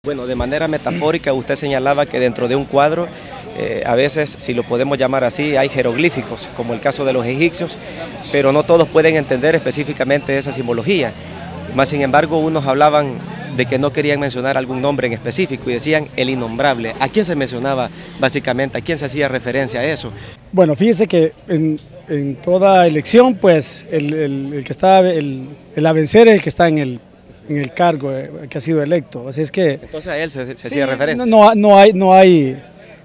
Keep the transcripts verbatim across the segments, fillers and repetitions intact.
Bueno, de manera metafórica usted señalaba que dentro de un cuadro, eh, a veces, si lo podemos llamar así, hay jeroglíficos, como el caso de los egipcios, pero no todos pueden entender específicamente esa simbología. Más sin embargo, unos hablaban de que no querían mencionar algún nombre en específico y decían el innombrable. ¿A quién se mencionaba básicamente? ¿A quién se hacía referencia a eso? Bueno, fíjese que en, en toda elección, pues el, el, el que está, el, el a vencer es el que está en el, en el cargo, eh, que ha sido electo. Así es que... Entonces a él se, se sí, hacía referencia. No, no hay, no hay,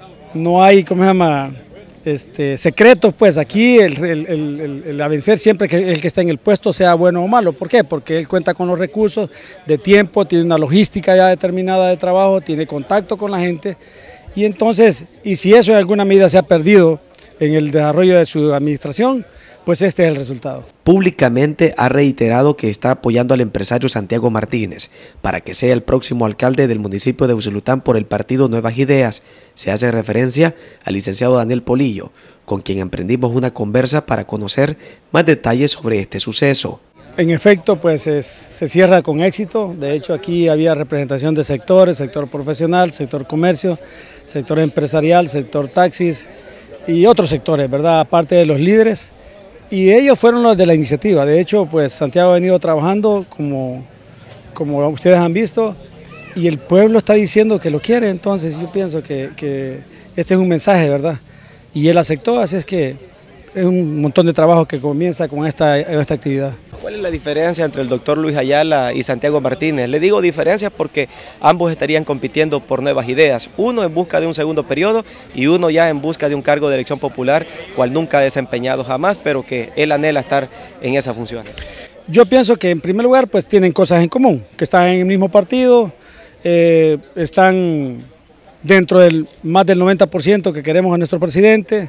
no hay, ¿cómo se llama? Este, secretos, pues aquí el, el, el, el a vencer siempre que el que está en el puesto, sea bueno o malo. ¿Por qué? Porque él cuenta con los recursos de tiempo, tiene una logística ya determinada de trabajo, tiene contacto con la gente y entonces, y si eso en alguna medida se ha perdido en el desarrollo de su administración, pues este es el resultado. Públicamente ha reiterado que está apoyando al empresario Santiago Martínez para que sea el próximo alcalde del municipio de Usulután por el partido Nuevas Ideas. Se hace referencia al licenciado Daniel Polillo, con quien emprendimos una conversa para conocer más detalles sobre este suceso. En efecto, pues es, se cierra con éxito. De hecho, aquí había representación de sectores, sector profesional, sector comercio, sector empresarial, sector taxis y otros sectores, ¿verdad? Aparte de los líderes. Y ellos fueron los de la iniciativa. De hecho, pues Santiago ha venido trabajando como, como ustedes han visto y el pueblo está diciendo que lo quiere, entonces yo pienso que, que este es un mensaje, ¿verdad? Y él aceptó, así es que es un montón de trabajo que comienza con esta, esta actividad. ¿Cuál es la diferencia entre el doctor Luis Ayala y Santiago Martínez? Le digo diferencias porque ambos estarían compitiendo por Nuevas Ideas, uno en busca de un segundo periodo y uno ya en busca de un cargo de elección popular, cual nunca ha desempeñado jamás, pero que él anhela estar en esas funciones. Yo pienso que en primer lugar pues tienen cosas en común, que están en el mismo partido, eh, están dentro del más del noventa por ciento que queremos a nuestro presidente,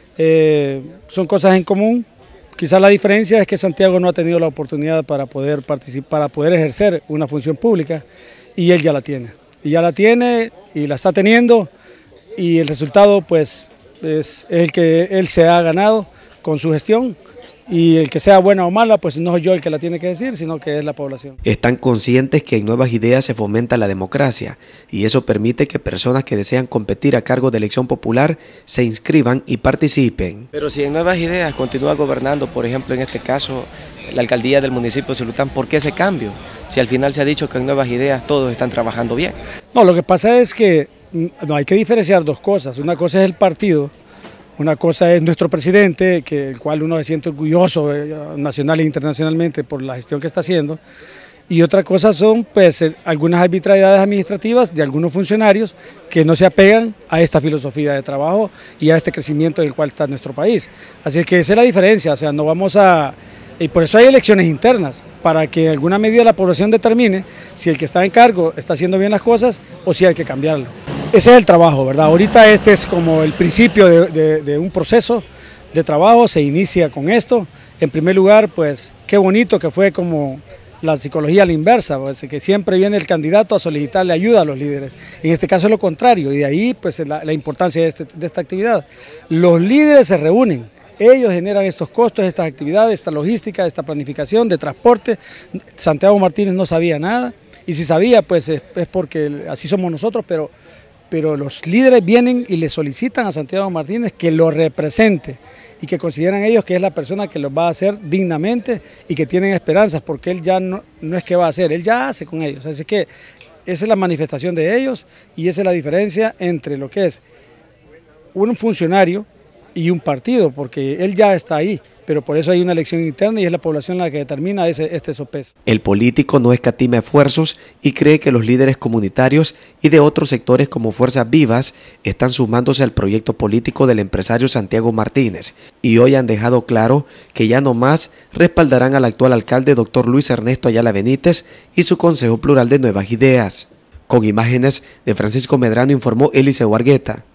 eh, son cosas en común. Quizás la diferencia es que Santiago no ha tenido la oportunidad para poder participar, para poder ejercer una función pública y él ya la tiene. Y ya la tiene y la está teniendo y el resultado pues es el que él se ha ganado con su gestión y el que sea buena o mala pues no soy yo el que la tiene que decir, sino que es la población. Están conscientes que en Nuevas Ideas se fomenta la democracia y eso permite que personas que desean competir a cargo de elección popular se inscriban y participen. Pero si en Nuevas Ideas continúa gobernando, por ejemplo en este caso, la alcaldía del municipio de Usulután, ¿por qué ese cambio? Si al final se ha dicho que en Nuevas Ideas todos están trabajando bien. No, lo que pasa es que no, hay que diferenciar dos cosas. Una cosa es el partido. Una cosa es nuestro presidente, que, el cual uno se siente orgulloso eh, nacional e internacionalmente por la gestión que está haciendo, y otra cosa son pues, algunas arbitrariedades administrativas de algunos funcionarios que no se apegan a esta filosofía de trabajo y a este crecimiento en el cual está nuestro país. Así que esa es la diferencia, o sea, no vamos a... Y por eso hay elecciones internas, para que en alguna medida la población determine si el que está en cargo está haciendo bien las cosas o si hay que cambiarlo. Ese es el trabajo, ¿verdad? Ahorita este es como el principio de, de, de un proceso de trabajo, se inicia con esto. En primer lugar, pues qué bonito que fue como la psicología a la inversa, pues, que siempre viene el candidato a solicitarle ayuda a los líderes. En este caso es lo contrario, y de ahí pues la, la importancia de, este, de esta actividad. Los líderes se reúnen, ellos generan estos costos, estas actividades, esta logística, esta planificación de transporte. Santiago Martínez no sabía nada, y si sabía, pues es, es porque así somos nosotros, pero... pero los líderes vienen y le solicitan a Santiago Martínez que lo represente y que consideran ellos que es la persona que los va a hacer dignamente y que tienen esperanzas, porque él ya no, no es que va a hacer, él ya hace con ellos. Así que esa es la manifestación de ellos y esa es la diferencia entre lo que es un funcionario y un partido, porque él ya está ahí, pero por eso hay una elección interna y es la población la que determina ese, este sopés. El político no escatima esfuerzos y cree que los líderes comunitarios y de otros sectores como Fuerzas Vivas están sumándose al proyecto político del empresario Santiago Martínez y hoy han dejado claro que ya no más respaldarán al actual alcalde doctor Luis Ernesto Ayala Benítez y su Consejo Plural de Nuevas Ideas. Con imágenes de Francisco Medrano informó Eliseo Argueta.